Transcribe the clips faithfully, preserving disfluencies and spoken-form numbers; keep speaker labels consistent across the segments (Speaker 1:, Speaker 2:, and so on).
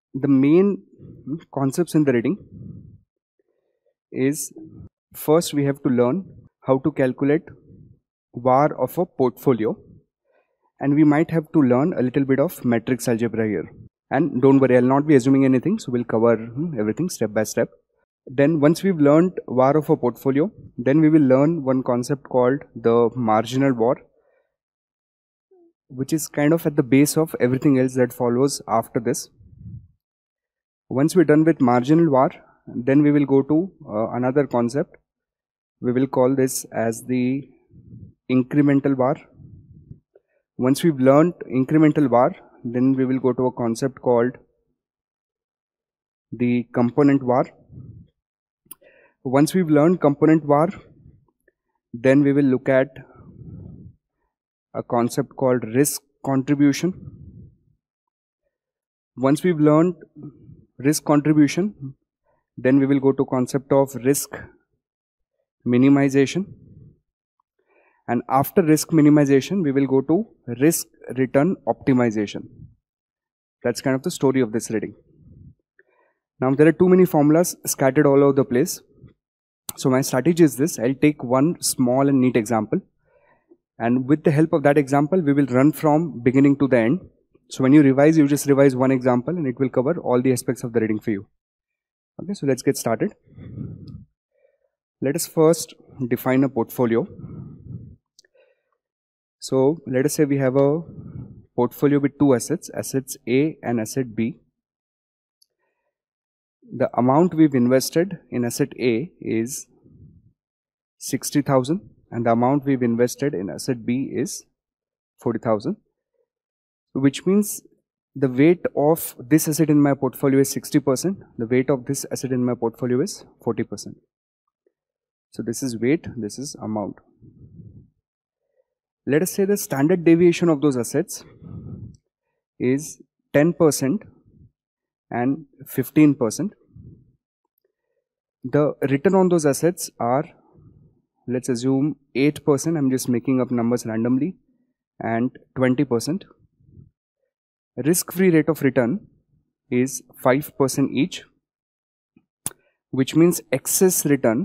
Speaker 1: the main concepts in the reading is, first we have to learn how to calculate V A R of a portfolio, and we might have to learn a little bit of matrix algebra here. And don't worry, I'll not be assuming anything, so we'll cover everything step by step. Then once we've learned V A R of a portfolio, then we will learn one concept called the marginal V A R, which is kind of at the base of everything else that follows after this. Once we're done with marginal V A R, then we will go to uh, another concept. We will call this as the incremental V A R. Once we've learned incremental V A R, then we will go to a concept called the component V A R. Once we've learned component V A R, then we will look at a concept called risk contribution. Once we've learned risk contribution, then we will go to concept of risk minimization. And after risk minimization, we will go to risk return optimization. That's kind of the story of this reading. Now there are too many formulas scattered all over the place. So my strategy is this: I'll take one small and neat example, and with the help of that example, we will run from beginning to the end. So when you revise, you just revise one example and it will cover all the aspects of the reading for you. Okay, so let's get started. Let us first define a portfolio. So let us say we have a portfolio with two assets, assets A and asset B. The amount we've invested in asset A is sixty thousand and the amount we've invested in asset B is forty thousand, which means the weight of this asset in my portfolio is sixty percent, the weight of this asset in my portfolio is forty percent. So this is weight, this is amount. Let us say the standard deviation of those assets is ten percent and fifteen percent. The return on those assets are, let's assume eight percent, I'm just making up numbers randomly, and twenty percent. Risk-free rate of return is five percent each, which means excess return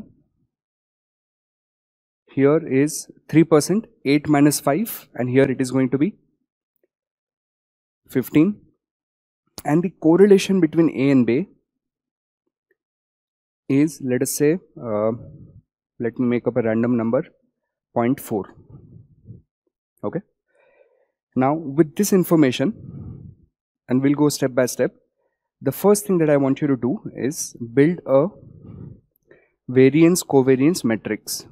Speaker 1: here is three percent, eight minus five, and here it is going to be fifteen. And the correlation between A and B is, let us say, uh, let me make up a random number, zero point four. Okay. Now with this information, and we'll go step by step, the first thing that I want you to do is build a variance covariance matrix.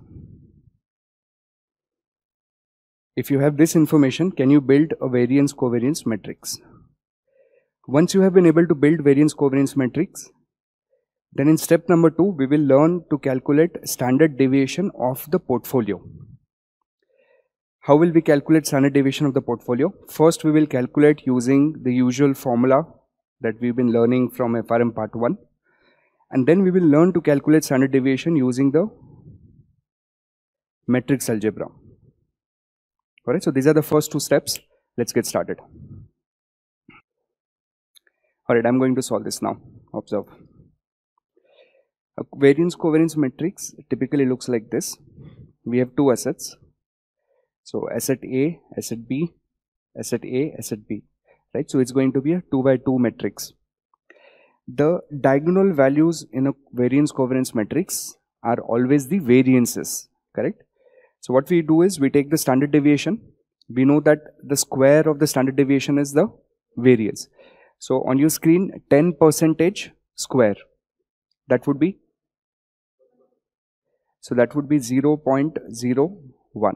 Speaker 1: If you have this information, can you build a variance covariance matrix? Once you have been able to build variance covariance matrix, then in step number two, we will learn to calculate standard deviation of the portfolio. How will we calculate standard deviation of the portfolio? First, we will calculate using the usual formula that we've been learning from F R M part one. And then we will learn to calculate standard deviation using the matrix algebra. Alright, so these are the first two steps. Let's get started. Alright, I'm going to solve this now. Observe. A variance covariance matrix typically looks like this. We have two assets. So asset A, asset B, asset A, asset B. Right? So it's going to be a two by two matrix. The diagonal values in a variance covariance matrix are always the variances. Correct? So what we do is we take the standard deviation. We know that the square of the standard deviation is the variance. So on your screen, ten percentage square. That would be, so that would be zero point zero one.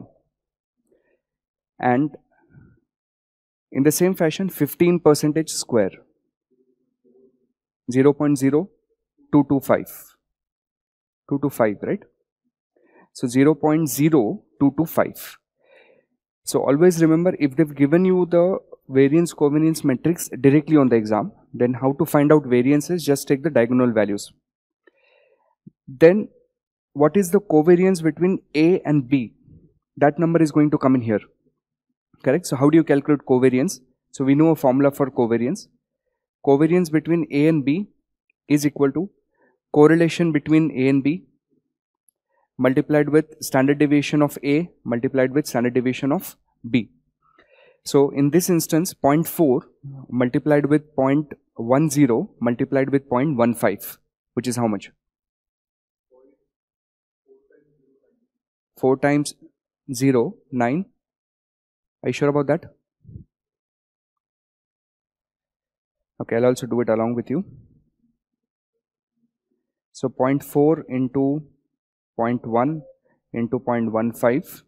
Speaker 1: And in the same fashion, fifteen percentage square, zero point zero two two five. two to five, right? So zero point zero two two five. So always remember, if they've given you the variance covariance matrix directly on the exam, then how to find out variances? Just take the diagonal values. Then what is the covariance between A and B? That number is going to come in here. Correct? So how do you calculate covariance? So we know a formula for covariance. covariance between A and B is equal to correlation between A and B multiplied with standard deviation of A multiplied with standard deviation of B. So in this instance, zero point four multiplied with zero point one zero multiplied with zero point one five, which is how much? four times zero, nine. Are you sure about that? Okay, I'll also do it along with you. So zero point four into zero point one into zero point one five.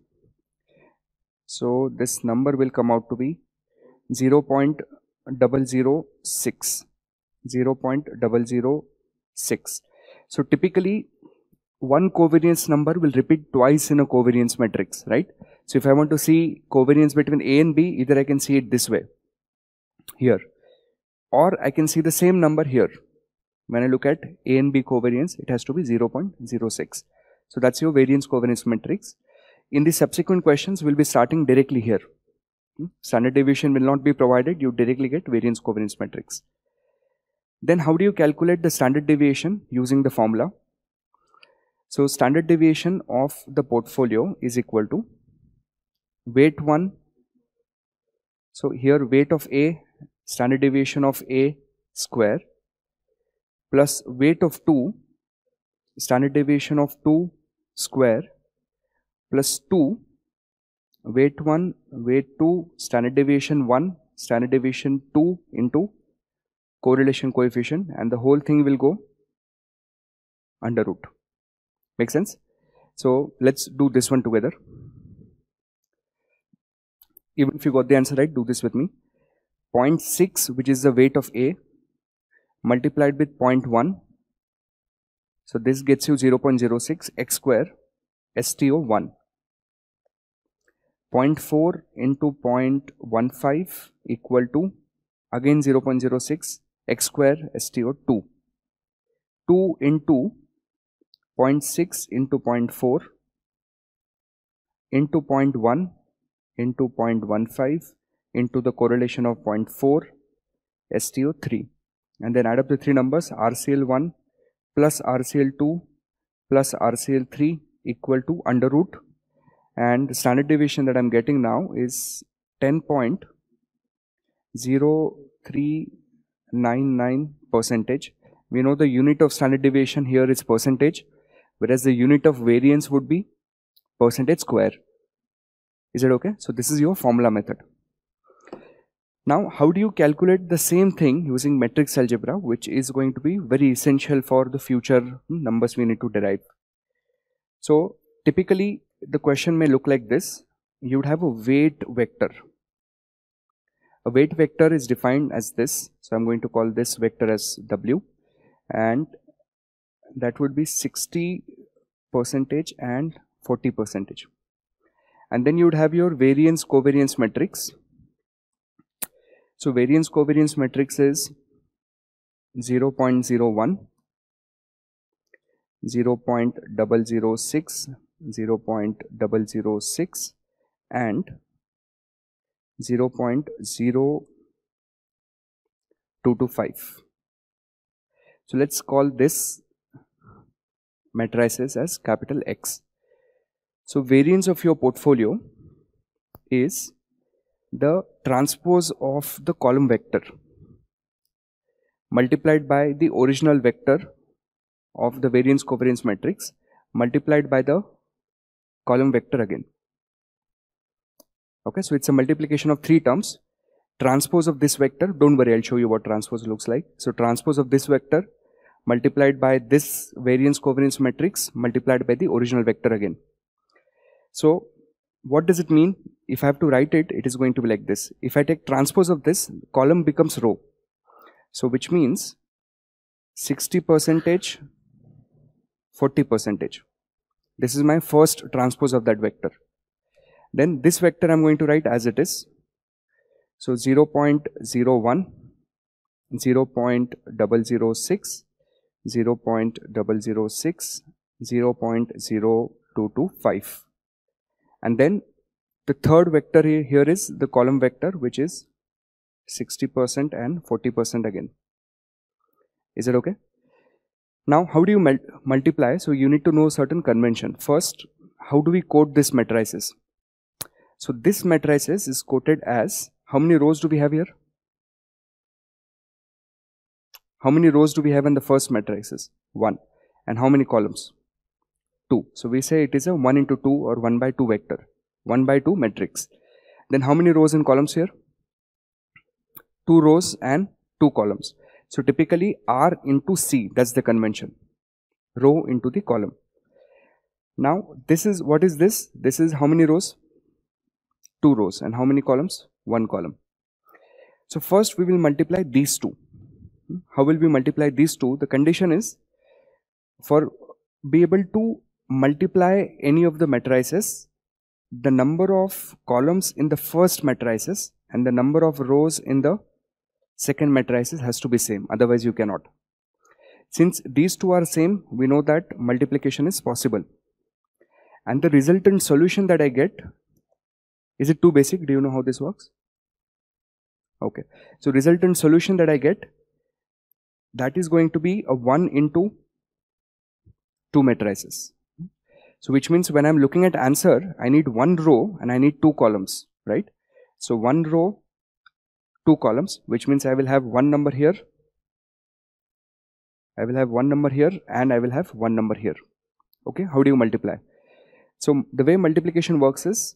Speaker 1: So this number will come out to be zero point zero zero six. zero point zero zero six. So typically one covariance number will repeat twice in a covariance matrix, right? So if I want to see covariance between A and B, either I can see it this way, here, or I can see the same number here. When I look at A and B covariance, it has to be zero point zero six. So that's your variance covariance matrix. In the subsequent questions, we'll be starting directly here. Standard deviation will not be provided, you directly get variance covariance matrix. Then how do you calculate the standard deviation using the formula? So standard deviation of the portfolio is equal to weight one. So here weight of A, standard deviation of A square, plus weight of two, standard deviation of two square, plus two, weight one, weight two, standard deviation one, standard deviation two into correlation coefficient, and the whole thing will go under root. Make sense? So let's do this one together. Even if you got the answer right, do this with me. zero point six, which is the weight of A, multiplied with zero point one. So this gets you zero point zero six x square S T O one. zero point four into zero point one five equal to again zero point zero six x square S T O two. two into zero point six into zero point four into zero point one into zero point one five into the correlation of zero point four S T O three, and then add up the three numbers, R C L one plus R C L two plus R C L three equal to under root, and the standard deviation that I'm getting now is ten point zero three nine nine percentage. We know the unit of standard deviation here is percentage, whereas the unit of variance would be percentage square. Is it okay? So this is your formula method. Now, how do you calculate the same thing using matrix algebra, which is going to be very essential for the future numbers we need to derive? So typically the question may look like this. You would have a weight vector. A weight vector is defined as this. So I'm going to call this vector as W, and that would be sixty percentage and forty percentage. And then you would have your variance covariance matrix. So variance covariance matrix is zero point zero one, zero point zero zero six, zero point zero zero six, and zero point zero two two five. So let's call this matrices as capital X. So variance of your portfolio is the transpose of the column vector multiplied by the original vector of the variance covariance matrix multiplied by the column vector again. Okay, so it's a multiplication of three terms. Transpose of this vector, don't worry, I'll show you what transpose looks like. So transpose of this vector multiplied by this variance covariance matrix multiplied by the original vector again. So what does it mean? If I have to write it, it is going to be like this. If I take transpose of this, column becomes row. So which means sixty percentage, forty percentage. This is my first transpose of that vector. Then this vector I'm going to write as it is. So zero point zero one, zero point zero zero six, zero point zero zero six, zero point zero two two five. And then the third vector here is the column vector, which is sixty percent and forty percent again. Is it okay? Now, how do you mul multiply? So you need to know certain convention. First, how do we code this matrices? So this matrices is quoted as, how many rows do we have here? How many rows do we have in the first matrices? one. And how many columns? two. So we say it is a one into two or one by two vector. one by two matrix. Then how many rows and columns here? two rows and two columns. So typically R into C, that's the convention. Row into the column. Now this is, what is this? This is how many rows? two rows. And how many columns? one column. So first we will multiply these two. How will we multiply these two? The condition is, for be able to multiply any of the matrices, the number of columns in the first matrices and the number of rows in the second matrices has to be same, otherwise you cannot. Since these two are same, we know that multiplication is possible. And the resultant solution that I get, is it too basic? Do you know how this works? Okay. So resultant solution that I get, that is going to be a one into two matrices. So which means when I'm looking at answer, I need one row and I need two columns, right? So one row, two columns, which means I will have one number here, I will have one number here, and I will have one number here. Okay, how do you multiply? So the way multiplication works is,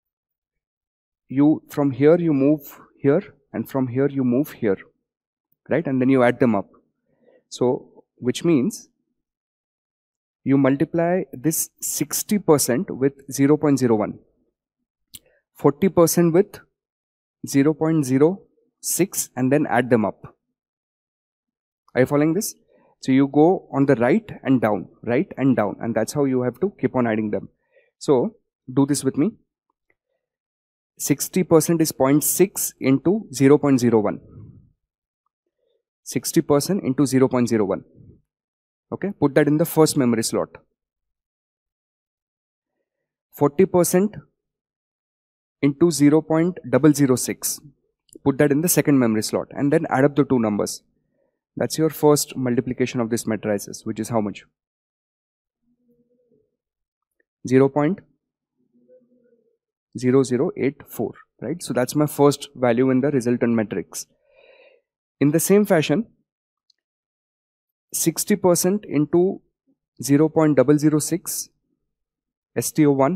Speaker 1: you from here you move here, and from here you move here, right? And then you add them up. So which means you multiply this sixty percent with zero point zero one, forty percent with zero point zero six, and then add them up. Are you following this? So you go on the right and down, right and down, and that's how you have to keep on adding them. So do this with me. sixty percent is zero point six into zero point zero one. sixty percent into zero point zero one. Okay, put that in the first memory slot. forty percent into zero point zero zero six. Put that in the second memory slot, and then add up the two numbers. That's your first multiplication of this matrices, which is how much? zero point zero zero eight four, right? So that's my first value in the resultant matrix. In the same fashion, sixty percent into zero point zero zero six, S T O one,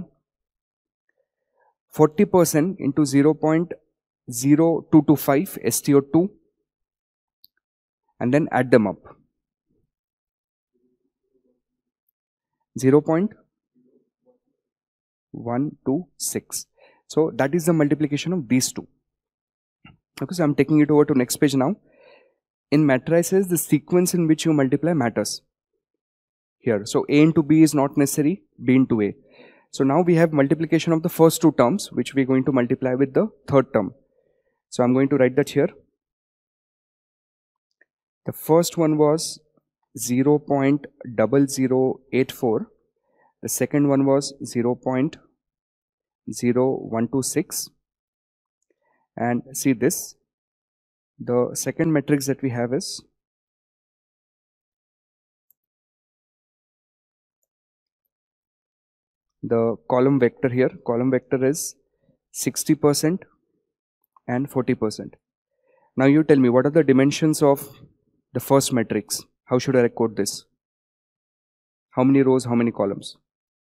Speaker 1: forty percent into zero point zero two two five, S T O two, and then add them up. zero point one two six. So that is the multiplication of these two. Okay, so I'm taking it over to next page now. In matrices, the sequence in which you multiply matters here. So A into B is not necessary, B into A. So now we have multiplication of the first two terms, which we're going to multiply with the third term. So I'm going to write that here. The first one was zero point zero zero eight four. The second one was zero point zero one two six. And see this. The second matrix that we have is the column vector here. Column vector is sixty percent and forty percent. Now you tell me, what are the dimensions of the first matrix? How should I record this? How many rows, how many columns?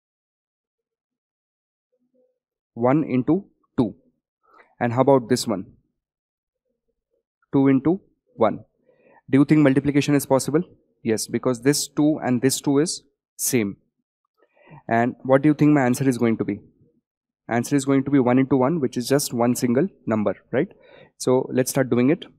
Speaker 1: one into two. And how about this one? two into one. Do you think multiplication is possible? Yes, because this two and this two is same. And what do you think my answer is going to be? Answer is going to be one into one, which is just one single number, right? So let's start doing it.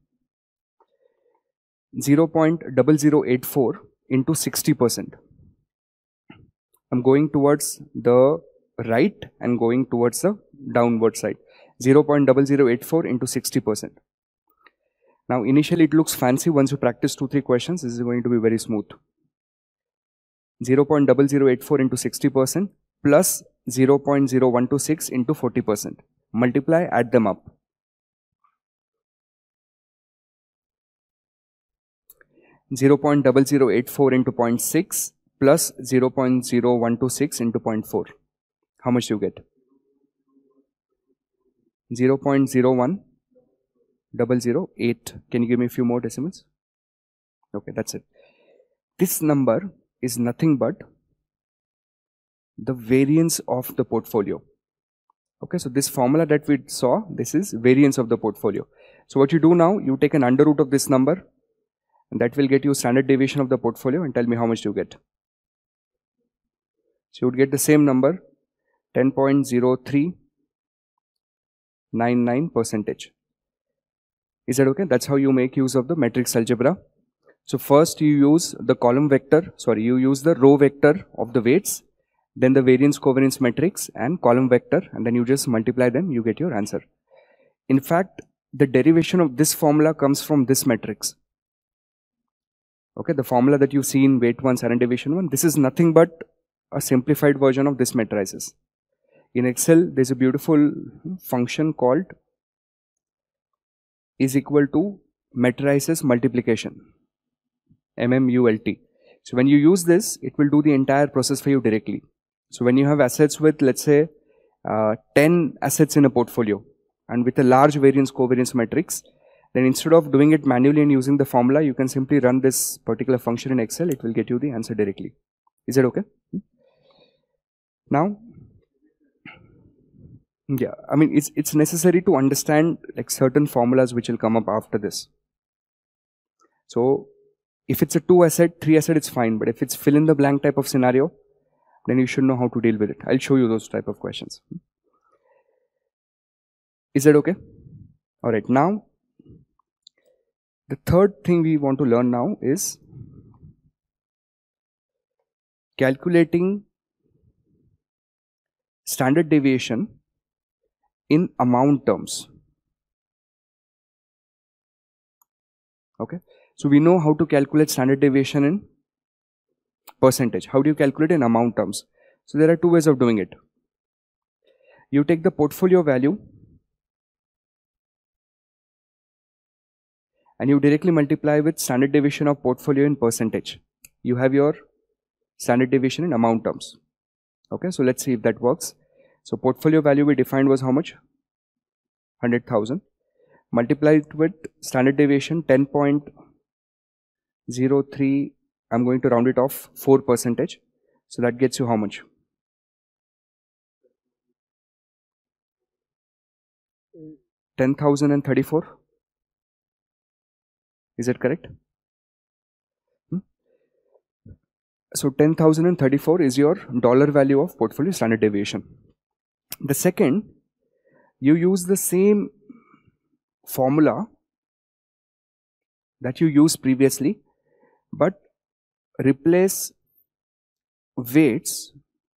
Speaker 1: zero point zero zero eight four into sixty percent. I'm going towards the right and going towards the downward side. zero point zero zero eight four into sixty percent. Now initially it looks fancy. Once you practice two three questions, this is going to be very smooth. zero point zero zero eight four into sixty percent plus zero point zero one two six into forty percent. Multiply, add them up. zero point zero zero eight four into zero point six plus zero point zero one two six into zero point four. How much do you get? zero point zero one zero zero eight. Can you give me a few more decimals? Okay, that's it. This number is nothing but the variance of the portfolio. Okay, so this formula that we saw, this is variance of the portfolio. So what you do now, you take an under root of this number, and that will get you standard deviation of the portfolio, and tell me how much you get. So you would get the same number, ten point zero three nine nine percentage. Is that okay? That's how you make use of the matrix algebra. So first you use the column vector, sorry, you use the row vector of the weights, then the variance covariance matrix and column vector, and then you just multiply them, you get your answer. In fact, the derivation of this formula comes from this matrix. Okay, the formula that you see in weight one, standard deviation one, this is nothing but a simplified version of this matrices. In Excel, there's a beautiful function called is equal to matrices multiplication, M M U L T. So when you use this, it will do the entire process for you directly. So when you have assets with, let's say, uh, ten assets in a portfolio and with a large variance covariance matrix, then instead of doing it manually and using the formula, you can simply run this particular function in Excel. It will get you the answer directly. Is that okay? Now, yeah, I mean, it's, it's necessary to understand like certain formulas which will come up after this. So if it's a two asset, three asset, it's fine. But if it's fill in the blank type of scenario, then you should know how to deal with it. I'll show you those type of questions. Is that okay? All right. Now, the third thing we want to learn now is calculating standard deviation in amount terms. Okay. So we know how to calculate standard deviation in percentage. How do you calculate in amount terms? So there are two ways of doing it. You take the portfolio value and you directly multiply with standard deviation of portfolio in percentage. You have your standard deviation in amount terms. Okay, so let's see if that works. So portfolio value we defined was how much? one hundred thousand. Multiply it with standard deviation ten point zero three, I'm going to round it off, four percentage. So that gets you how much? ten thousand thirty-four. Is that correct? Hmm? So ten thousand thirty-four is your dollar value of portfolio standard deviation. The second, you use the same formula that you used previously, but replace weights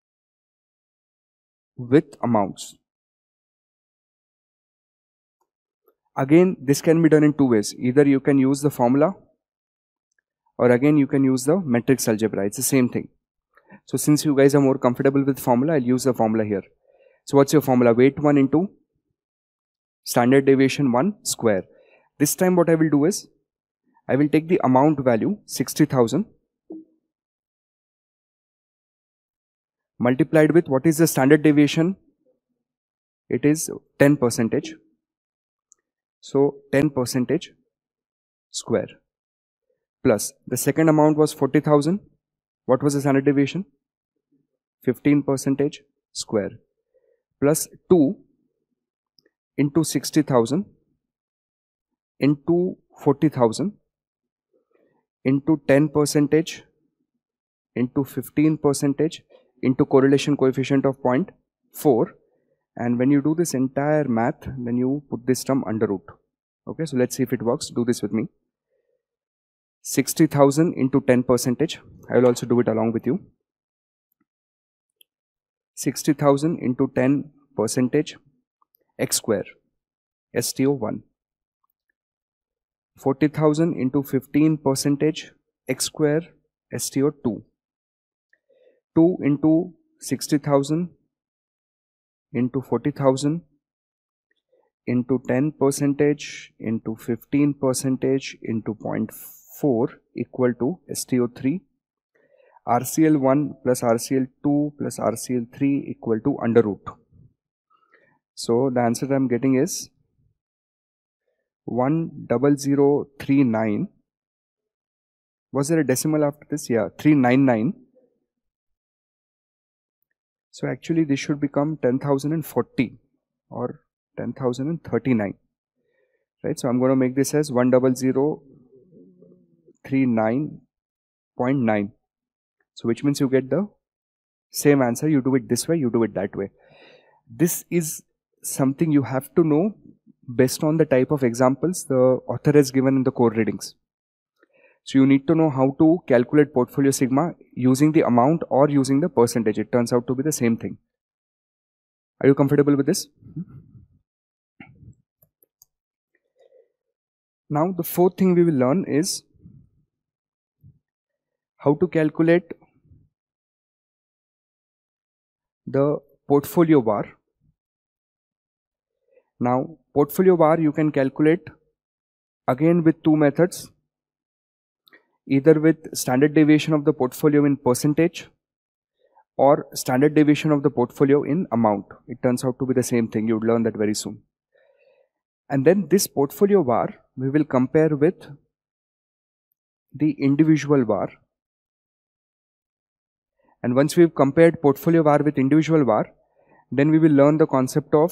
Speaker 1: with amounts. Again, this can be done in two ways. Either you can use the formula, or again you can use the matrix algebra. It's the same thing. So since you guys are more comfortable with formula, I'll use the formula here. So what's your formula? Weight one into standard deviation one square. This time what I will do is, I will take the amount value sixty thousand multiplied with what is the standard deviation? It is ten percentage. So ten percentage square plus the second amount was forty thousand. What was the standard deviation? fifteen percentage square plus two into sixty thousand into forty thousand into ten percentage into fifteen percentage into correlation coefficient of zero point four. And when you do this entire math, then you put this term under root. Okay, so let's see if it works. Do this with me. sixty thousand into ten percentage. I will also do it along with you. sixty thousand into ten percentage x square, S T O one. forty thousand into fifteen percentage x square, S T O two. two into sixty thousand into forty thousand into ten percentage into fifteen percentage into zero point four equal to S T O three. R C L one plus R C L two plus R C L three equal to under root. So the answer I'm getting is one zero zero three nine. Was there a decimal after this? Yeah, three ninety-nine. So actually this should become ten thousand forty or ten thousand thirty-nine. Right? So I'm going to make this as one zero zero three nine point nine. So which means you get the same answer. You do it this way, you do it that way. This is something you have to know based on the type of examples the author has given in the core readings. So you need to know how to calculate portfolio sigma using the amount or using the percentage. It turns out to be the same thing. Are you comfortable with this? Now the fourth thing we will learn is how to calculate the portfolio V A R. Now portfolio V A R you can calculate again with two methods, either with standard deviation of the portfolio in percentage or standard deviation of the portfolio in amount. It turns out to be the same thing. You would learn that very soon. And then this portfolio V A R we will compare with the individual V A R. And once we've compared portfolio V A R with individual V A R, then we will learn the concept of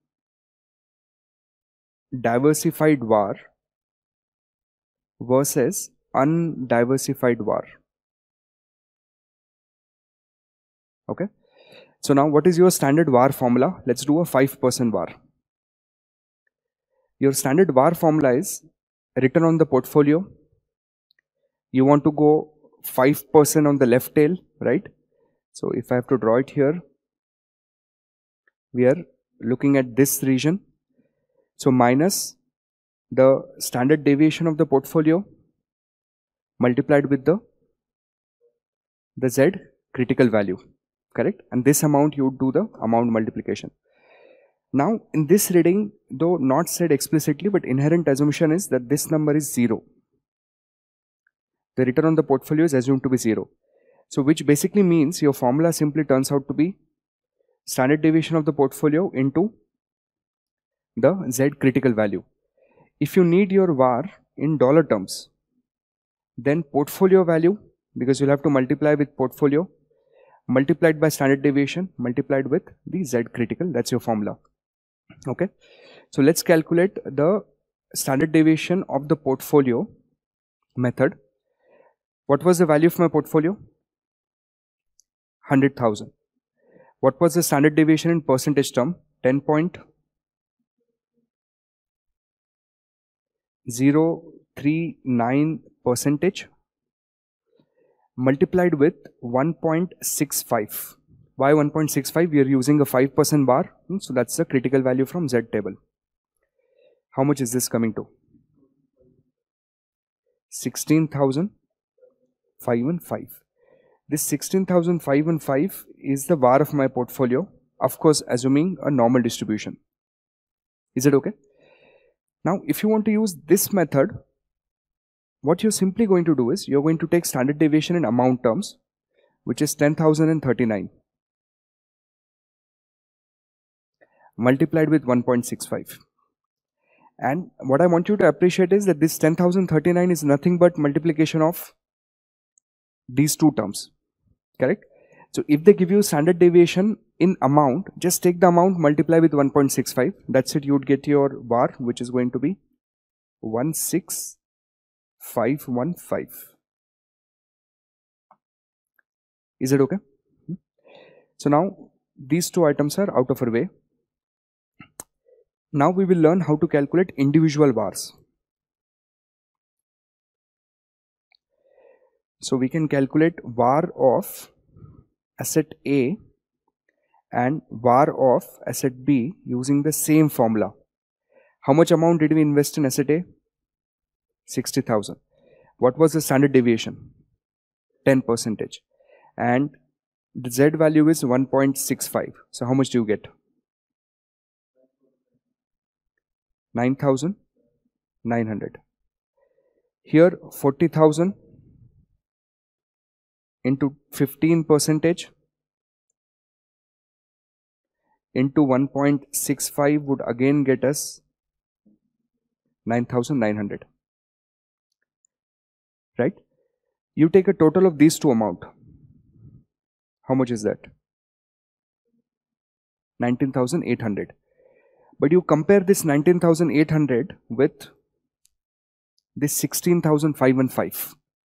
Speaker 1: diversified V A R versus undiversified V A R. Okay. So now what is your standard V A R formula? Let's do a five percent V A R. Your standard V A R formula is return on the portfolio. You want to go five percent on the left tail, right? So if I have to draw it here, we are looking at this region. So minus the standard deviation of the portfolio multiplied with the, the Z critical value, correct? And this amount you would do the amount multiplication. Now in this reading, though not said explicitly, but inherent assumption is that this number is zero. The return on the portfolio is assumed to be zero. So which basically means your formula simply turns out to be standard deviation of the portfolio into the Z critical value. If you need your V A R in dollar terms, then portfolio value, because you'll have to multiply with portfolio, multiplied by standard deviation, multiplied with the Z critical, that's your formula. Okay. So let's calculate the standard deviation of the portfolio method. What was the value of my portfolio? one hundred thousand. What was the standard deviation in percentage term? ten point zero three nine percentage multiplied with one point six five. Why one point six five? We are using a five percent V A R. So that's the critical value from Z table. How much is this coming to? sixteen thousand five hundred fifteen. This sixteen thousand five hundred fifteen is the V A R of my portfolio, of course assuming a normal distribution. Is it okay? Now if you want to use this method, what you're simply going to do is you're going to take standard deviation in amount terms, which is ten thousand thirty-nine, multiplied with one point six five. And what I want you to appreciate is that this ten thousand thirty-nine is nothing but multiplication of these two terms, correct? So if they give you standard deviation in amount, just take the amount, multiply with one point six five. That's it, you would get your V A R, which is going to be one six five one five. Is it okay? So now these two items are out of our way. Now we will learn how to calculate individual V A Rs. So we can calculate V A R of asset A and V A R of asset B using the same formula. How much amount did we invest in asset A? sixty thousand. What was the standard deviation? ten percentage. And the Z value is one point six five. So how much do you get? nine thousand nine hundred. Here forty thousand into fifteen percentage into one point six five would again get us nine thousand nine hundred, right? You take a total of these two amount. How much is that? nineteen thousand eight hundred. But you compare this nineteen thousand eight hundred with this sixteen thousand five hundred fifteen.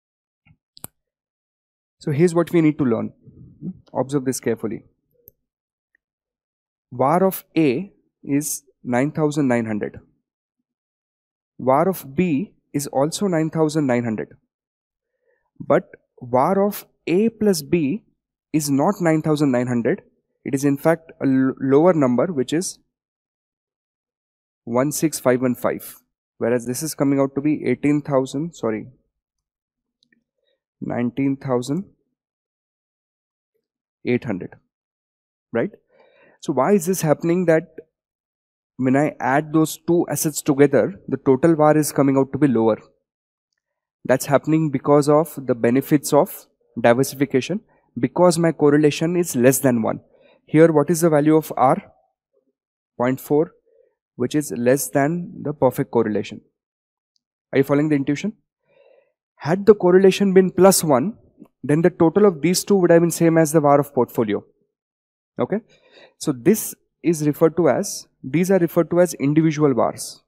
Speaker 1: So here's what we need to learn. Observe this carefully. V A R of A is nine thousand nine hundred. V A R of B is also nine thousand nine hundred. But V A R of A plus B is not nine thousand nine hundred. It is in fact a lower number, which is one six five one five. Whereas this is coming out to be eighteen thousand, sorry, nineteen thousand eight hundred, right? So why is this happening, that when I add those two assets together, the total V A R is coming out to be lower? That's happening because of the benefits of diversification, because my correlation is less than one. Here, what is the value of R? zero point four, which is less than the perfect correlation. Are you following the intuition? Had the correlation been plus one, then the total of these two would have been same as the V A R of portfolio. Okay. So this is referred to as, these are referred to as individual V A Rs.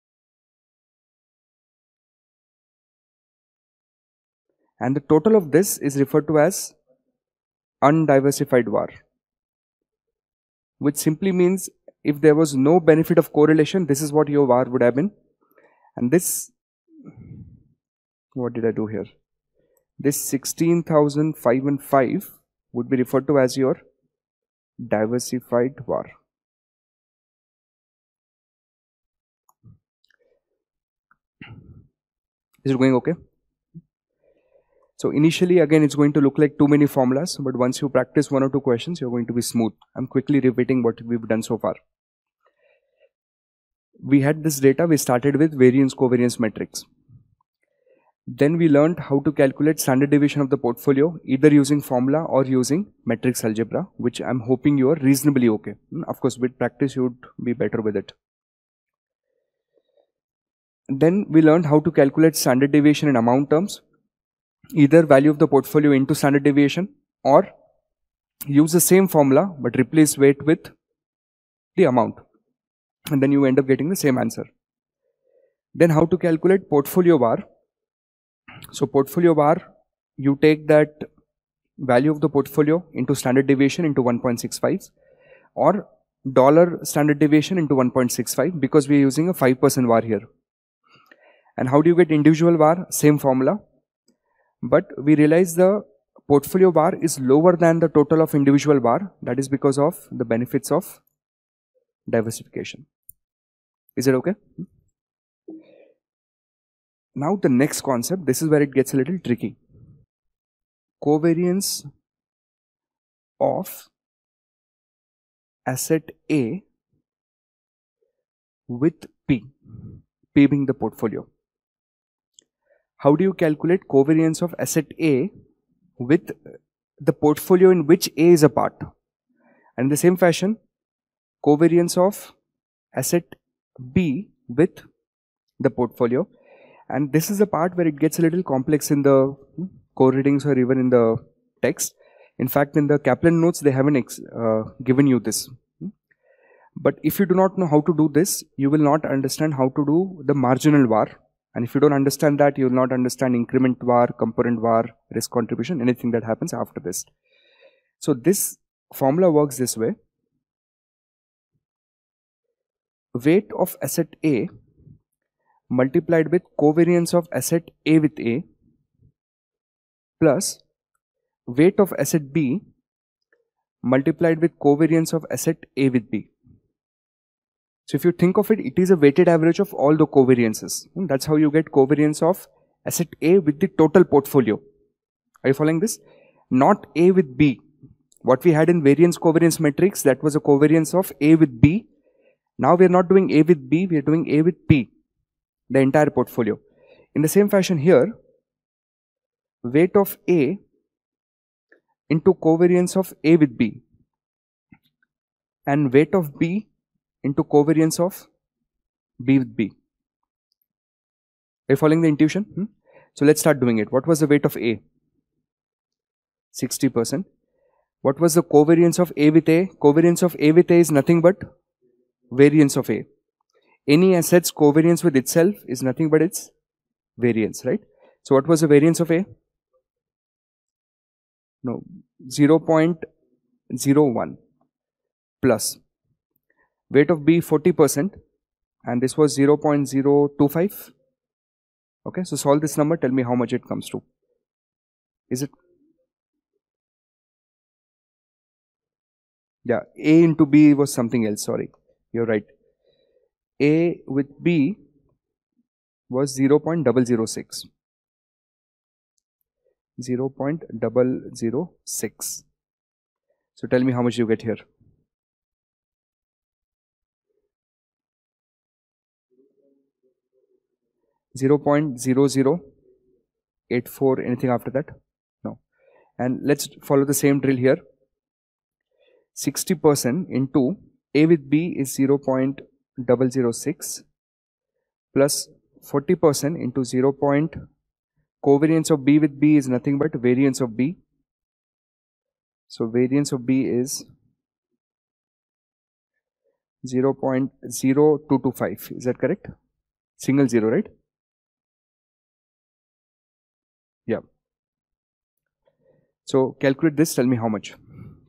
Speaker 1: And the total of this is referred to as undiversified V A R, which simply means if there was no benefit of correlation, this is what your V A R would have been. And this, what did I do here? This sixteen thousand five hundred fifteen would be referred to as your diversified V A R. Is it going okay? So initially, again, it's going to look like too many formulas, but once you practice one or two questions, you're going to be smooth. I'm quickly repeating what we've done so far. We had this data, we started with variance covariance metrics. Then we learned how to calculate standard deviation of the portfolio, either using formula or using matrix algebra, which I'm hoping you are reasonably okay. Of course, with practice, you would be better with it. Then we learned how to calculate standard deviation in amount terms, either value of the portfolio into standard deviation, or use the same formula but replace weight with the amount, and then you end up getting the same answer. Then how to calculate portfolio V A R. So portfolio V A R, you take that value of the portfolio into standard deviation into one point six five, or dollar standard deviation into one point six five, because we are using a five percent V A R here. And how do you get individual V A R? Same formula. But we realize the portfolio V A R is lower than the total of individual V A R. That is because of the benefits of diversification. Is it okay? Now the next concept, this is where it gets a little tricky. Covariance of asset A with P, P being the portfolio. How do you calculate covariance of asset A with the portfolio in which A is a part? And in the same fashion, covariance of asset B with the portfolio. And this is the part where it gets a little complex in the core readings or even in the text. In fact, in the Kaplan notes, they haven't ex uh, given you this. But if you do not know how to do this, you will not understand how to do the marginal V A R. And if you don't understand that, you will not understand increment V A R, component V A R, risk contribution, anything that happens after this. So this formula works this way. Weight of asset A multiplied with covariance of asset A with A plus weight of asset B multiplied with covariance of asset A with B. So if you think of it, it is a weighted average of all the covariances. That's how you get covariance of asset A with the total portfolio. Are you following this? Not A with B. What we had in variance covariance matrix, that was a covariance of A with B. Now we are not doing A with B, we are doing A with P, the entire portfolio. In the same fashion here, weight of A into covariance of A with B and weight of B into covariance of B with B. Are you following the intuition? Hmm? So let's start doing it. What was the weight of A? sixty percent. What was the covariance of A with A? Covariance of A with A is nothing but variance of A. Any asset's covariance with itself is nothing but its variance, right? So what was the variance of A? No, zero point zero one plus weight of B forty percent and this was zero point zero two five. Okay, so solve this number, tell me how much it comes to. Is it? Yeah, A into B was something else, sorry. You're right. A with B was zero point zero zero six. zero point zero zero six. So tell me how much you get here. zero point zero zero eight four, anything after that? No. And let's follow the same drill here. sixty percent into A with B is zero point zero zero six plus forty percent into zero. Covariance of B with B is nothing but variance of B. So variance of B is zero point zero two two five. Is that correct? Single zero, right? Yeah. So calculate this, tell me how much.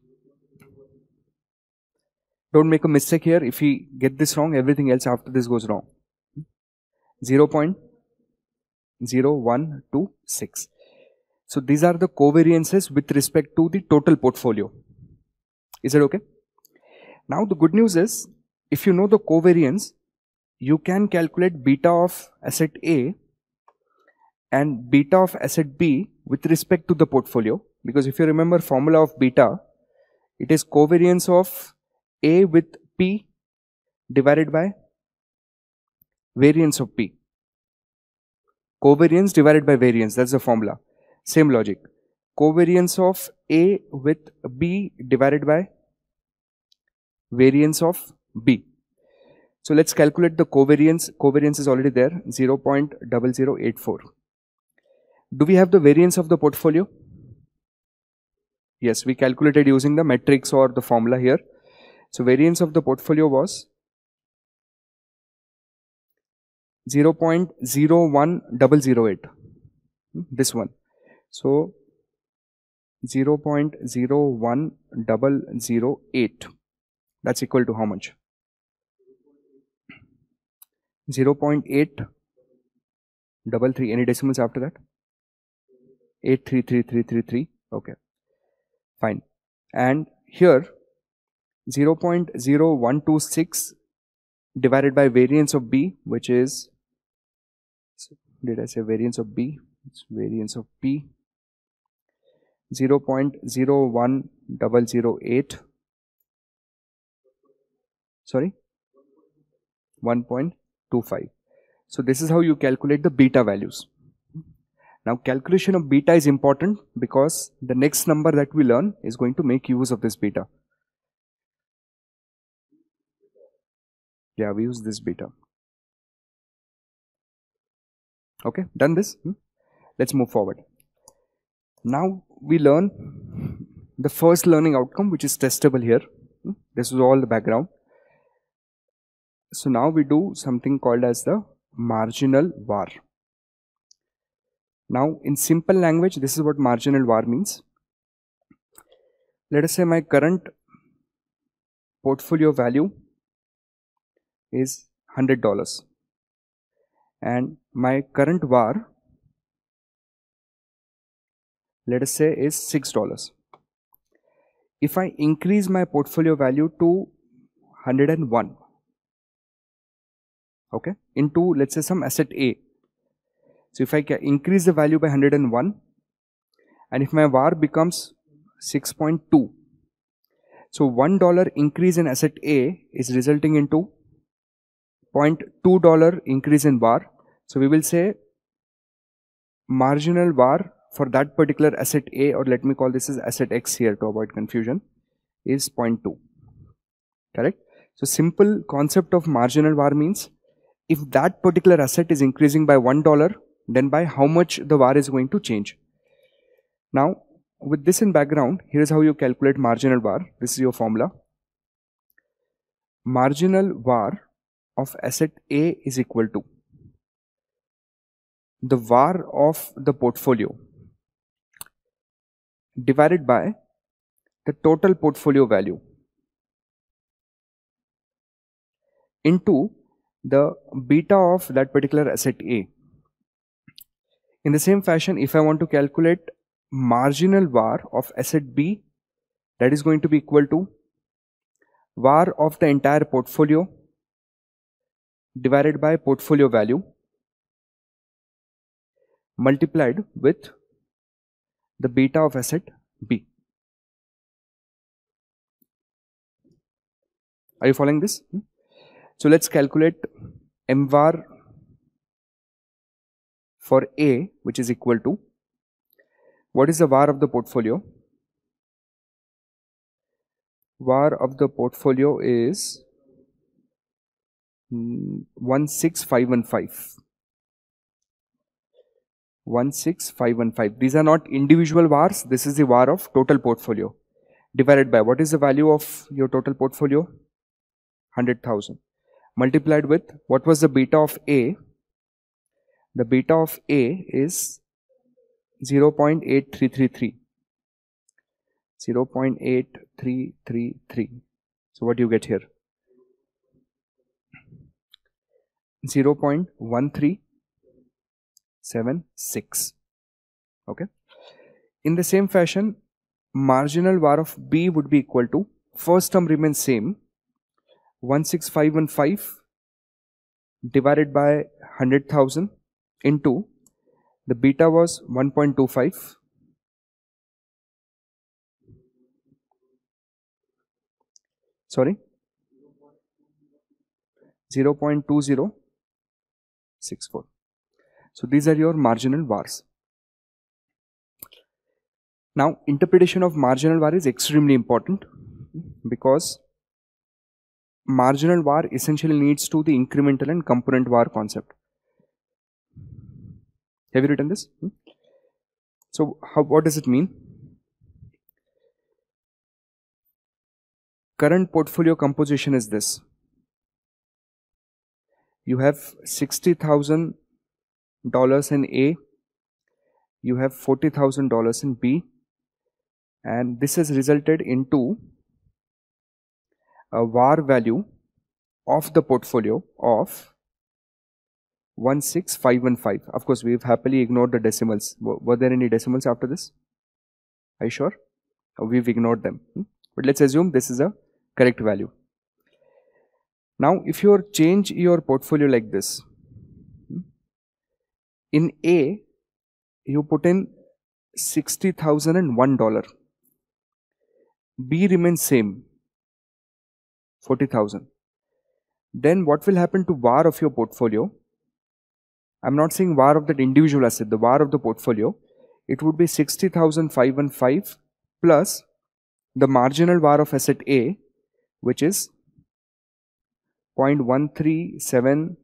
Speaker 1: Don't make a mistake here. If we get this wrong, everything else after this goes wrong. zero point zero one two six. So these are the covariances with respect to the total portfolio. Is it okay? Now the good news is, if you know the covariance, you can calculate beta of asset A and beta of asset B with respect to the portfolio. Because if you remember formula of beta, it is covariance of A with P divided by variance of P. Covariance divided by variance, that's the formula. Same logic. Covariance of A with B divided by variance of B. So let's calculate the covariance. Covariance is already there, zero point zero zero eight four. Do we have the variance of the portfolio? Yes, we calculated using the matrix or the formula here. So variance of the portfolio was zero point zero one zero zero eight. This one. So zero point zero one zero zero eight. That's equal to how much? zero point eight three three. Any decimals after that? eight three three three three three. Okay. Fine. And here zero point zero one two six divided by variance of B, which is, did I say variance of B? It's variance of P. zero point zero one zero zero eight. Sorry? one point two five. So this is how you calculate the beta values. Now calculation of beta is important because the next number that we learn is going to make use of this beta. Yeah, we use this beta. Okay, done this. Hmm? Let's move forward. Now we learn the first learning outcome, which is testable here. Hmm? This is all the background. So now we do something called as the marginal V A R. Now in simple language, this is what marginal V A R means. Let us say my current portfolio value is one hundred dollars and my current V A R, let us say, is six dollars. If I increase my portfolio value to one hundred one, okay, into let's say some asset A. So if I can increase the value by one hundred one and if my V A R becomes six point two, so one dollar increase in asset A is resulting into zero point two dollar increase in V A R. So we will say marginal V A R for that particular asset A, or let me call this as asset X here to avoid confusion, is zero point two. Correct? So simple concept of marginal V A R means if that particular asset is increasing by one dollar, then by how much the V A R is going to change. Now, with this in background, here's how you calculate marginal V A R. This is your formula. Marginal V A R of asset A is equal to the V A R of the portfolio divided by the total portfolio value into the beta of that particular asset A. In the same fashion, if I want to calculate marginal V A R of asset B, that is going to be equal to V A R of the entire portfolio divided by portfolio value multiplied with the beta of asset B. Are you following this? So let's calculate M V A R for A, which is equal to, what is the V A R of the portfolio? V A R of the portfolio is one six five one five. one six five one five. These are not individual V A Rs. This is the V A R of total portfolio divided by, what is the value of your total portfolio? one hundred thousand. Multiplied with, what was the beta of A? The beta of A is zero point eight three three three. zero point eight three three three. So what do you get here? zero point one three seven six. Okay. In the same fashion, marginal V A R of B would be equal to, first term remains same, one six five one five divided by one hundred thousand into the beta was one point two five. Sorry, zero point two zero six four. So these are your marginal V A Rs. Now, interpretation of marginal V A R is extremely important because marginal V A R essentially leads to the incremental and component V A R concept. Have you written this? So, how, what does it mean? Current portfolio composition is this. You have sixty thousand dollars in A, you have forty thousand dollars in B, and this has resulted into a V A R value of the portfolio of one six five one five. Of course, we've happily ignored the decimals. Were there any decimals after this? Are you sure? Or we've ignored them. But let's assume this is a correct value. Now, if you change your portfolio like this, in A, you put in sixty thousand one dollars. B remains same, forty thousand. Then what will happen to V A R of your portfolio? I'm not saying V A R of that individual asset, the V A R of the portfolio. It would be sixty thousand five hundred fifteen plus the marginal V A R of asset A, which is zero point one three seven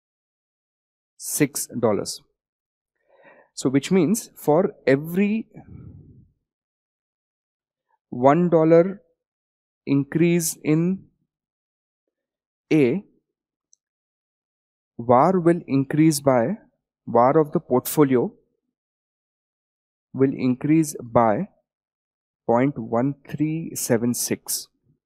Speaker 1: six dollars. So which means for every one dollar increase in A, V A R will increase by, V A R of the portfolio will increase by zero point one three seven six.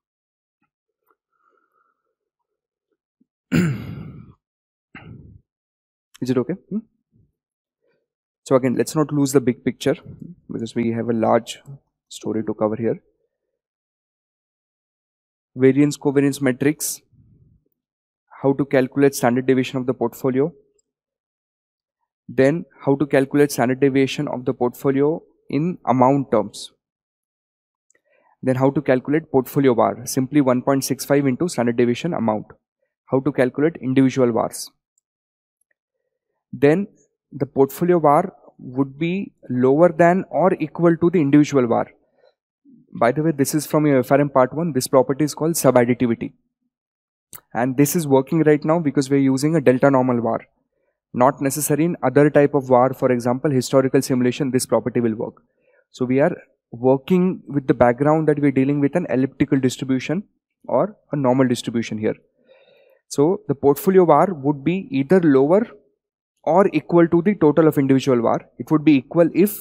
Speaker 1: Is it okay? Hmm? So again, let's not lose the big picture because we have a large story to cover here. Variance covariance matrix, how to calculate standard deviation of the portfolio, then how to calculate standard deviation of the portfolio in amount terms, then how to calculate portfolio V A R, simply one point six five into standard deviation amount, how to calculate individual V A Rs. Then the portfolio V A R would be lower than or equal to the individual V A R. By the way, this is from your F R M part one. This property is called subadditivity. And this is working right now because we are using a delta normal V A R. Not necessary in other type of V A R, for example, historical simulation, this property will work. So we are working with the background that we are dealing with an elliptical distribution or a normal distribution here. So the portfolio V A R would be either lower or equal to the total of individual V A R. It would be equal if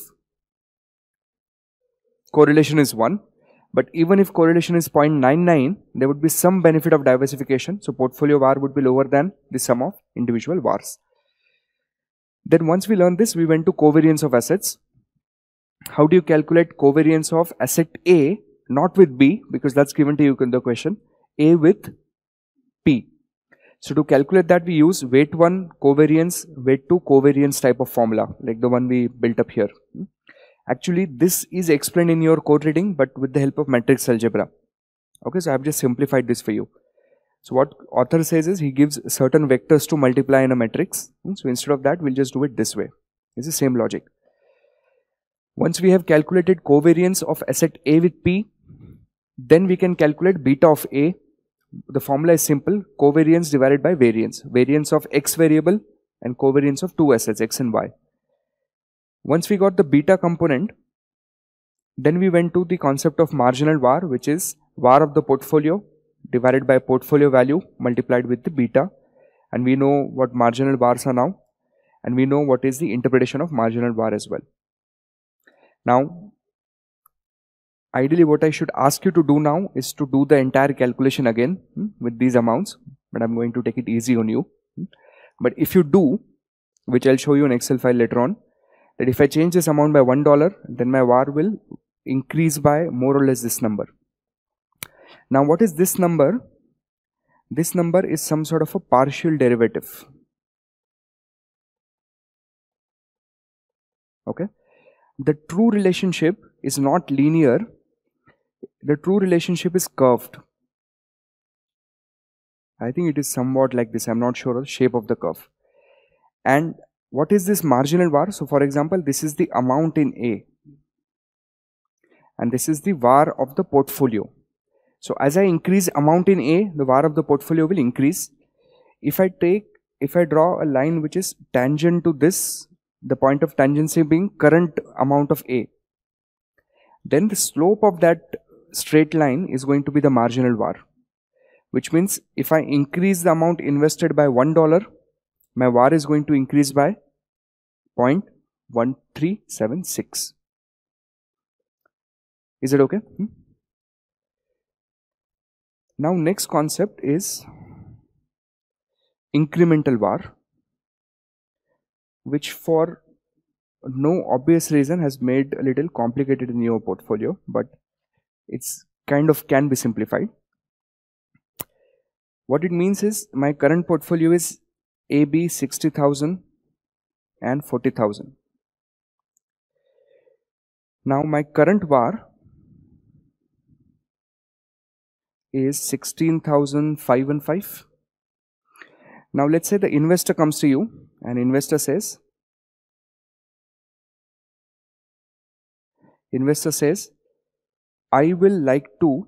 Speaker 1: correlation is one, but even if correlation is zero point nine nine, there would be some benefit of diversification. So portfolio V A R would be lower than the sum of individual V A Rs. Then once we learned this, we went to covariance of assets. How do you calculate covariance of asset A, not with B, because that's given to you in the question, A with P. So to calculate that, we use weight one covariance, weight two covariance type of formula, like the one we built up here. Actually, this is explained in your code reading, but with the help of matrix algebra. Okay, so I have just simplified this for you. So what author says is he gives certain vectors to multiply in a matrix. So instead of that, we'll just do it this way. It's the same logic. Once we have calculated covariance of asset A with P, then we can calculate beta of A. The formula is simple, covariance divided by variance. Variance of X variable and covariance of two assets, X and Y. Once we got the beta component, then we went to the concept of marginal V A R, which is V A R of the portfolio divided by portfolio value multiplied with the beta. And we know what marginal V A Rs are now. And we know what is the interpretation of marginal V A R as well. Now, ideally what I should ask you to do now is to do the entire calculation again hmm, with these amounts. But I'm going to take it easy on you. Hmm. But if you do, which I'll show you in Excel file later on, that if I change this amount by one dollar, then my V A R will increase by more or less this number. Now what is this number? This number is some sort of a partial derivative. Okay. The true relationship is not linear. The true relationship is curved. I think it is somewhat like this. I'm not sure of the shape of the curve. And what is this marginal V A R? So for example, this is the amount in A. And this is the V A R of the portfolio. So as I increase amount in A, the V A R of the portfolio will increase. If I take, if I draw a line which is tangent to this, the point of tangency being current amount of A, then the slope of that straight line is going to be the marginal V A R. Which means if I increase the amount invested by one dollar, my V A R is going to increase by zero point one three seven six. Is it okay? Hmm? Now next concept is incremental V A R, which for no obvious reason has made a little complicated in your portfolio, but it's kind of can be simplified. What it means is my current portfolio is A B sixty thousand and forty thousand. Now my current V A R is sixteen thousand five hundred five. Now let's say the investor comes to you and investor says, investor says, I will like to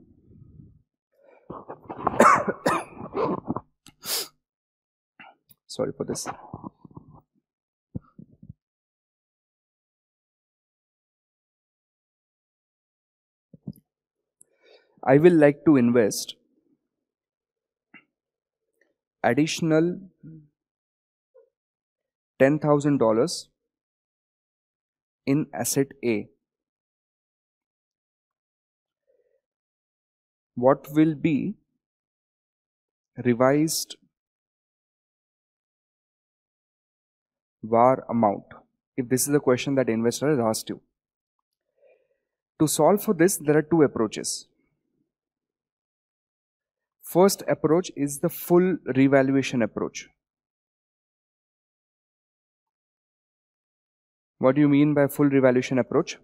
Speaker 1: sorry for this. I will like to invest additional ten thousand dollars in asset A. What will be revised V A R amount? If this is the question that investor has asked you. To solve for this, there are two approaches. First approach is the full revaluation approach. What do you mean by full revaluation approach?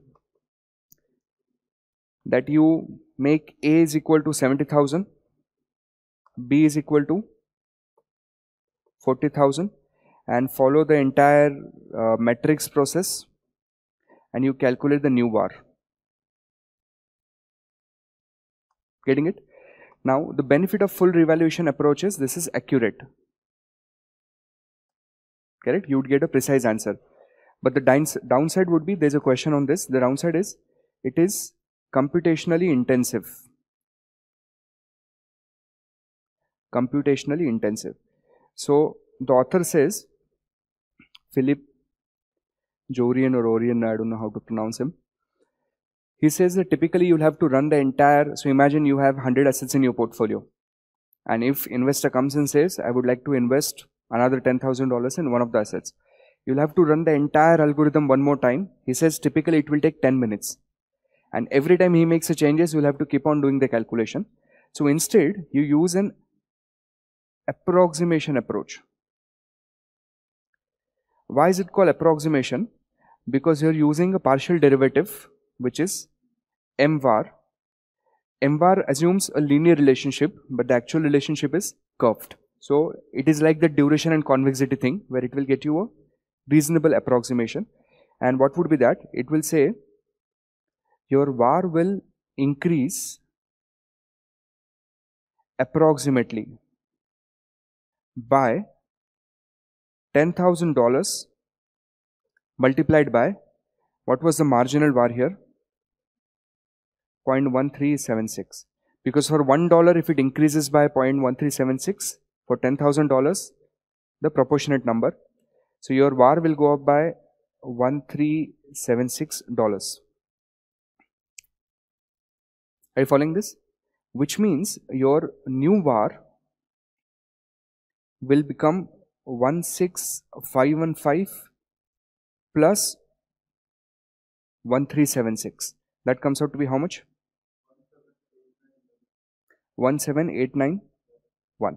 Speaker 1: That you make A is equal to seventy thousand, B is equal to forty thousand, and follow the entire uh, matrix process and you calculate the new VaR. Getting it? Now, the benefit of full revaluation approach is this is accurate. Correct? You would get a precise answer. But the downside would be, there's a question on this. The downside is, it is computationally intensive. Computationally intensive. So, the author says, Philip Jorian or Orion, I don't know how to pronounce him. He says that typically you'll have to run the entire, so imagine you have one hundred assets in your portfolio. And if investor comes and says, I would like to invest another ten thousand dollars in one of the assets, you'll have to run the entire algorithm one more time. He says typically it will take ten minutes. And every time he makes a changes, you'll have to keep on doing the calculation. So instead, you use an approximation approach. Why is it called approximation? Because you're using a partial derivative, which is M VaR. M VaR assumes a linear relationship, but the actual relationship is curved. So it is like the duration and convexity thing, where it will get you a reasonable approximation. And what would be that? It will say your VaR will increase approximately by ten thousand dollars multiplied by, what was the marginal VaR here? zero point one three seven six. Because for one dollar, if it increases by zero point one three seven six, for ten thousand dollars, the proportionate number. So your VaR will go up by one thousand three hundred seventy-six dollars. Are you following this? Which means your new VaR will become one six five one five plus one thousand three hundred seventy-six. That comes out to be how much? one seven eight nine one.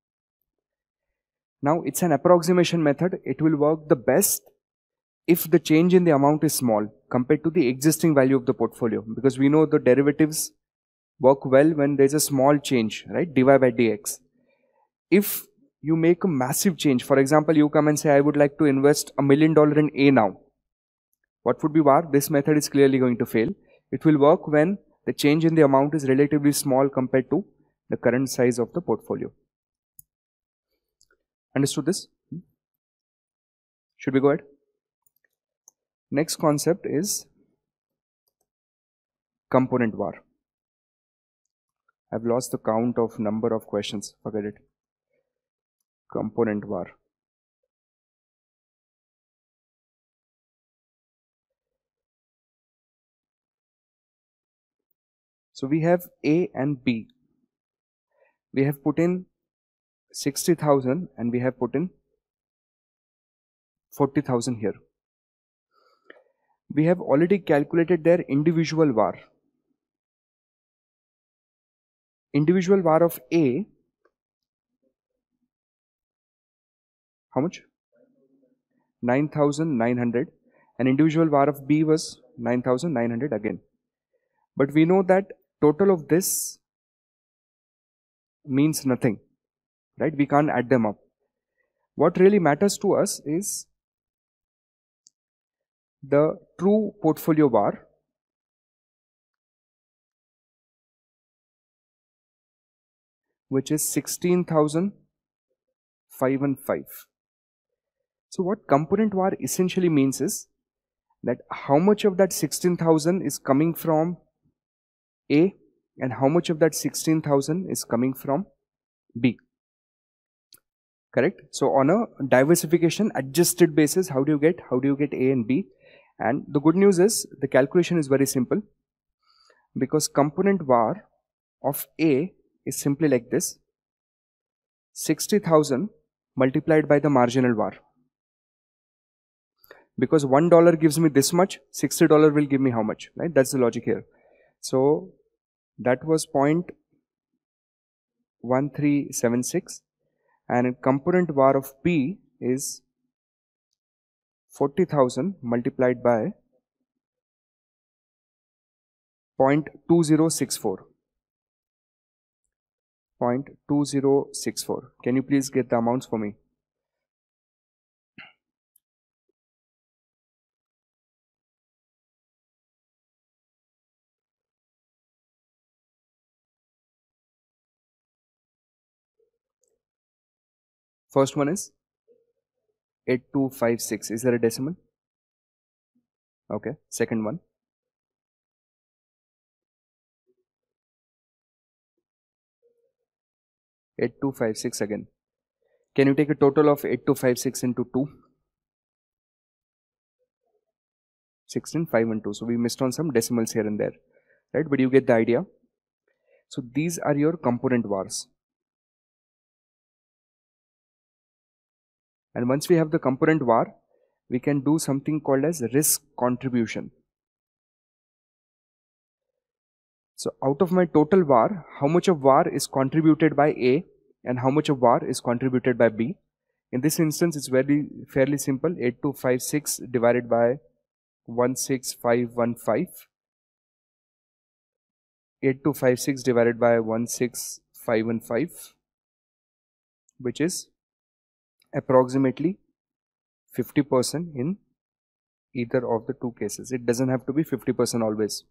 Speaker 1: Now it's an approximation method. It will work the best if the change in the amount is small compared to the existing value of the portfolio, because we know the derivatives work well when there's a small change, right? Dy by dx. If you make a massive change, for example, you come and say, I would like to invest a million dollar in A now. What would be VaR? This method is clearly going to fail. It will work when the change in the amount is relatively small compared to the current size of the portfolio. Understood this? Should we go ahead? Next concept is component VaR. I've lost the count of number of questions. Forget it. Component VaR. So we have A and B. We have put in sixty thousand and we have put in forty thousand here. We have already calculated their individual VaR. Individual VaR of A, how much? nine thousand nine hundred, and individual VaR of B was nine thousand nine hundred again. But we know that total of this means nothing, right? We can't add them up. What really matters to us is the true portfolio VaR, which is sixteen thousand five hundred fifteen. So what component VaR essentially means is that how much of that sixteen thousand is coming from A and how much of that sixteen thousand is coming from B. Correct? So on a diversification adjusted basis, how do you get? How do you get A and B? And the good news is the calculation is very simple, because component VaR of A is simply like this: sixty thousand multiplied by the marginal VaR. Because one dollar gives me this much, sixty dollars will give me how much, right? That's the logic here. So that was zero point one three seven six, and component VaR of B is forty thousand multiplied by zero point two zero six four. zero point two zero six four. Can you please get the amounts for me? First one is eight two five six. Is there a decimal? Okay. Second one. eight two five six again. Can you take a total of eight two five six into two? sixteen, five and two. So we missed on some decimals here and there, right? But you get the idea. So these are your component VaRs. And once we have the component VaR, we can do something called as risk contribution. So out of my total VaR, how much of VaR is contributed by A and how much of VaR is contributed by B? In this instance, it's very fairly simple. eight two five six divided by one six five one five. eight two five six divided by one six five one five, which is approximately fifty percent in either of the two cases. It doesn't have to be fifty percent always.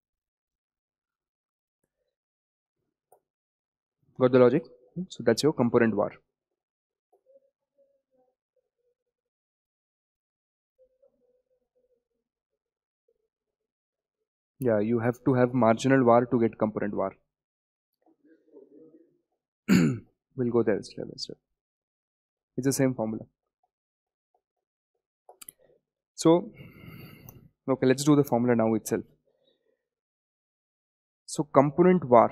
Speaker 1: Got the logic? So that's your component VaR. Yeah, you have to have marginal VaR to get component VaR. We'll go there step by step. It's the same formula. So, okay, let's do the formula now itself. So, component VaR.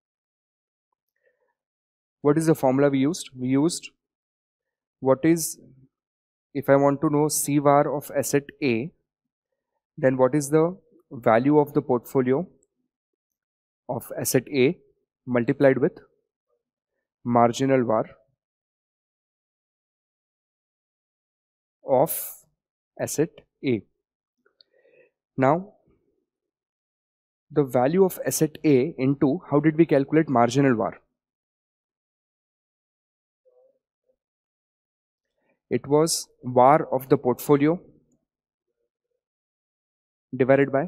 Speaker 1: What is the formula we used? We used what is, if I want to know C VaR of asset A, then what is the value of the portfolio of asset A multiplied with marginal VaR of asset A. Now, the value of asset A into, how did we calculate marginal VaR? It was VaR of the portfolio divided by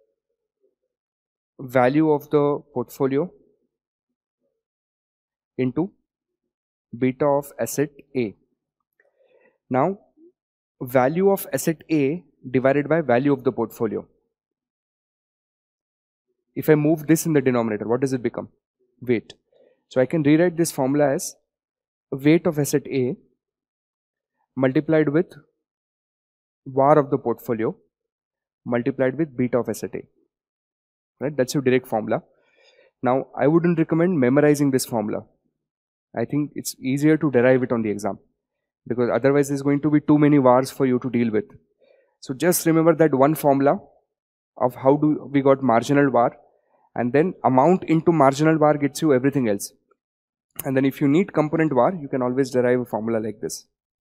Speaker 1: value of the portfolio into beta of asset A. Now, value of asset A divided by value of the portfolio. If I move this in the denominator, what does it become? Weight. So I can rewrite this formula as weight of asset A multiplied with VaR of the portfolio multiplied with beta of asset A. Right? That's your direct formula. Now, I wouldn't recommend memorizing this formula. I think it's easier to derive it on the exam, because otherwise there's going to be too many VaRs for you to deal with. So just remember that one formula of how do we got marginal VaR, and then amount into marginal VaR gets you everything else. And then if you need component VaR, you can always derive a formula like this.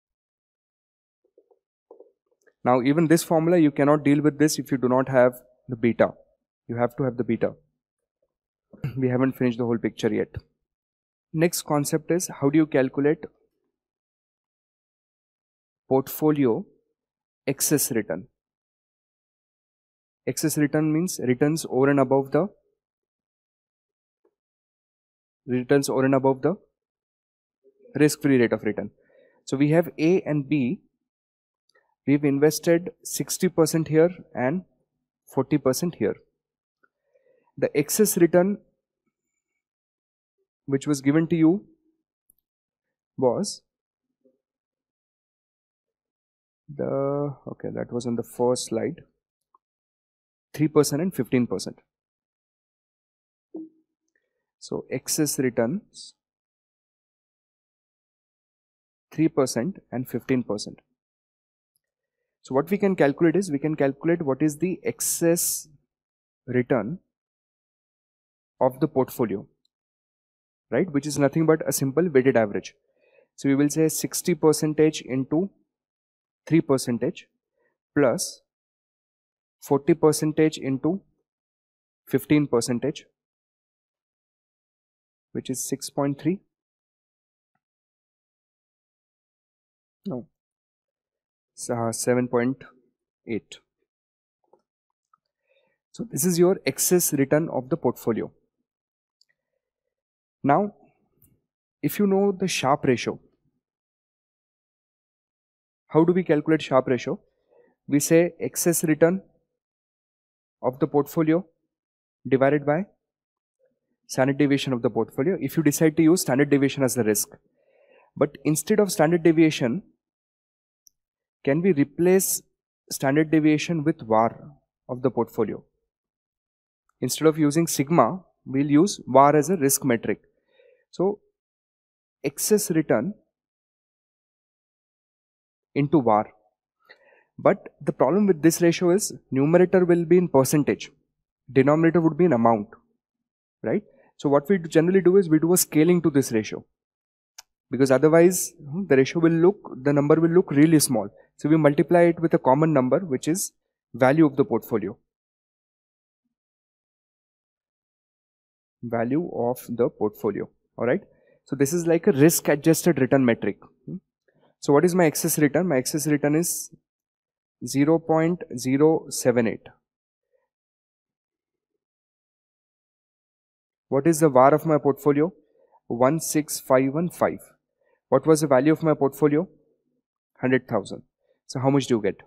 Speaker 1: Now even this formula, you cannot deal with this if you do not have the beta. You have to have the beta. We haven't finished the whole picture yet. Next concept is, how do you calculate portfolio excess return? Excess return means returns over and above the returns over and above the risk-free rate of return. So we have A and B. We've invested sixty percent here and forty percent here. The excess return which was given to you was the, okay, that was on the first slide, three percent and fifteen percent. So excess returns three percent and fifteen percent. So what we can calculate is, we can calculate what is the excess return of the portfolio, right, which is nothing but a simple weighted average. So we will say sixty percentage into three percentage plus forty percentage into fifteen percentage, which is six point three. No, uh, seven point eight. So this is your excess return of the portfolio. Now, if you know the Sharpe ratio, How do we calculate Sharpe ratio? We say excess return of the portfolio divided by standard deviation of the portfolio, if you decide to use standard deviation as the risk. But instead of standard deviation, can we replace standard deviation with V A R of the portfolio? Instead of using sigma, we'll use V A R as a risk metric. So excess return into V A R. But the problem with this ratio is numerator will be in percentage, denominator would be in amount, right? So what we generally do is we do a scaling to this ratio, because otherwise the ratio will look, the number will look really small. So we multiply it with a common number, which is value of the portfolio. Value of the portfolio. Alright. So this is like a risk adjusted return metric. So what is my excess return? My excess return is zero point zero seven eight. What is the V A R of my portfolio? one six five one five. What was the value of my portfolio? one hundred thousand. So how much do you get?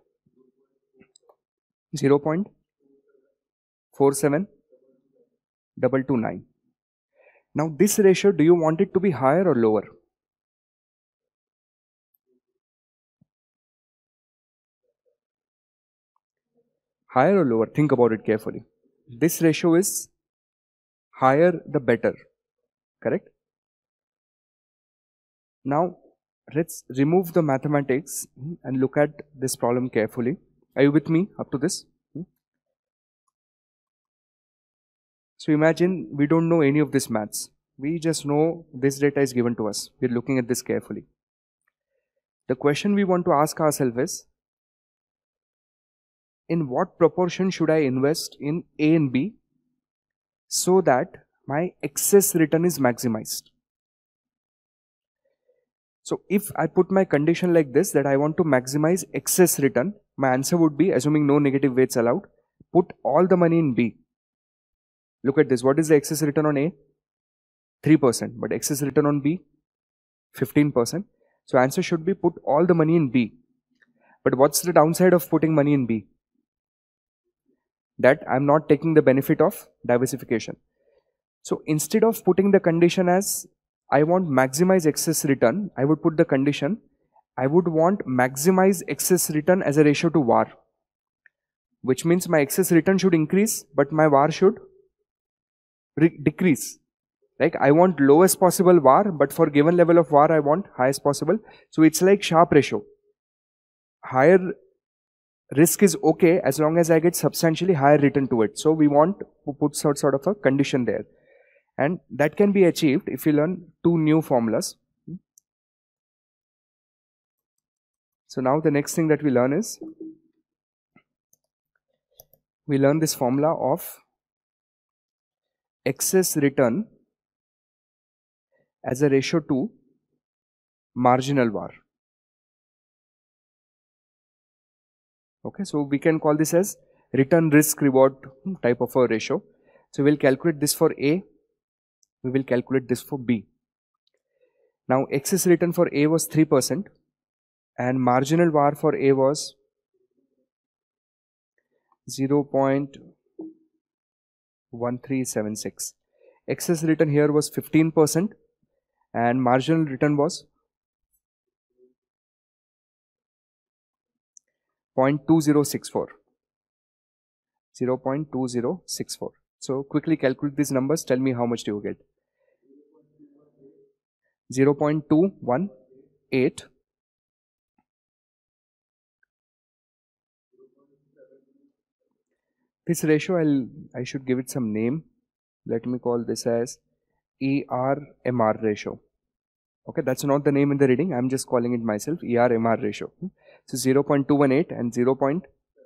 Speaker 1: zero point four seven two two nine. Now this ratio, do you want it to be higher or lower? Higher or lower? Think about it carefully. This ratio is higher the better, correct? Now let's remove the mathematics and look at this problem carefully. Are you with me up to this? So imagine we don't know any of this maths. We just know this data is given to us. We're looking at this carefully. The question we want to ask ourselves is, in what proportion should I invest in A and B so that my excess return is maximized? So if I put my condition like this, that I want to maximize excess return, my answer would be, assuming no negative weights allowed, put all the money in B. Look at this. What is the excess return on A? three percent. But excess return on B? fifteen percent. So answer should be put all the money in B. But what's the downside of putting money in B? That I'm not taking the benefit of diversification. So instead of putting the condition as I want maximize excess return, I would put the condition I would want maximize excess return as a ratio to V A R, which means my excess return should increase, but my V A R should decrease. Like I want lowest possible V A R, but for given level of V A R I want highest possible. So it's like Sharpe ratio. Higher risk is okay as long as I get substantially higher return to it. So we want to put sort, sort of a condition there. And that can be achieved if you learn two new formulas. So now the next thing that we learn is, we learn this formula of excess return as a ratio to marginal V A R. Okay, so we can call this as return risk reward type of a ratio. So we'll calculate this for A, we will calculate this for B. Now excess return for A was three percent and marginal V A R for A was zero point one three seven six. Excess return here was fifteen percent and marginal return was zero point two zero six four. zero point two zero six four. So quickly calculate these numbers, tell me how much do you get. zero point two one eight. This ratio, I'll, I should give it some name. Let me call this as E R M R ratio. Okay, that's not the name in the reading. I'm just calling it myself, E R M R ratio. So zero point two one eight and zero point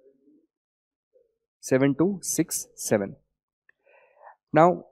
Speaker 1: seven two six seven. Now,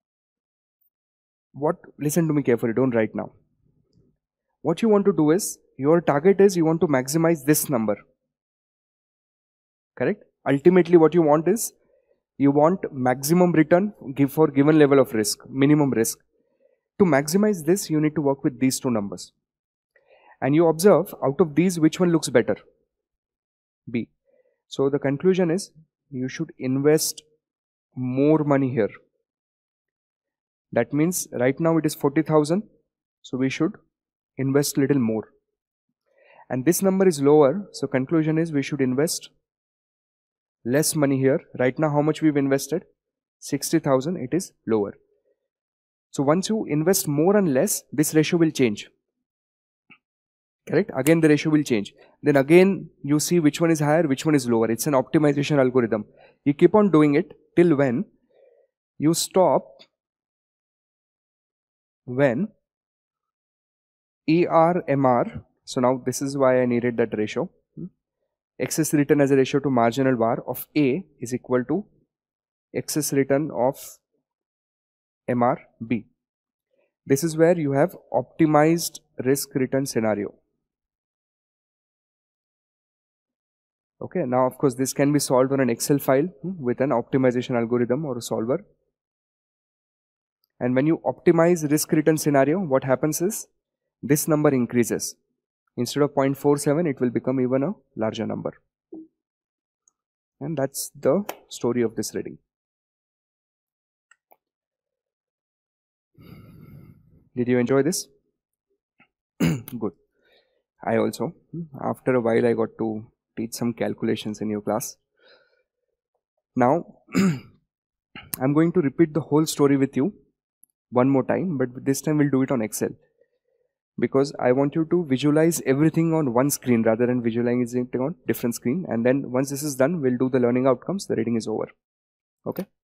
Speaker 1: what, listen to me carefully, don't write now. What you want to do is, your target is you want to maximize this number. Correct? Ultimately what you want is, you want maximum return give for given level of risk, minimum risk. To maximize this, you need to work with these two numbers. And you observe out of these which one looks better? B. So the conclusion is you should invest more money here. That means right now it is forty thousand, so we should invest little more. And this number is lower, so conclusion is we should invest less money here. Right now how much we've invested? sixty thousand, it is lower. So once you invest more and less, this ratio will change. Correct? Again the ratio will change. Then again you see which one is higher, which one is lower. It's an optimization algorithm. You keep on doing it till when you stop when E R M R. So now this is why I needed that ratio. Excess return as a ratio to marginal V A R of A is equal to excess return of M R B. This is where you have optimized risk return scenario. Okay, now of course this can be solved on an Excel file with an optimization algorithm or a solver. And when you optimize risk return scenario, what happens is this number increases. Instead of zero point four seven, it will become even a larger number. And that's the story of this reading. Did you enjoy this? Good. I also, after a while I got to teach some calculations in your class. Now, I'm going to repeat the whole story with you one more time, but this time we'll do it on Excel. Because I want you to visualize everything on one screen rather than visualizing it on different screen. And then once this is done, we'll do the learning outcomes. The reading is over. Okay.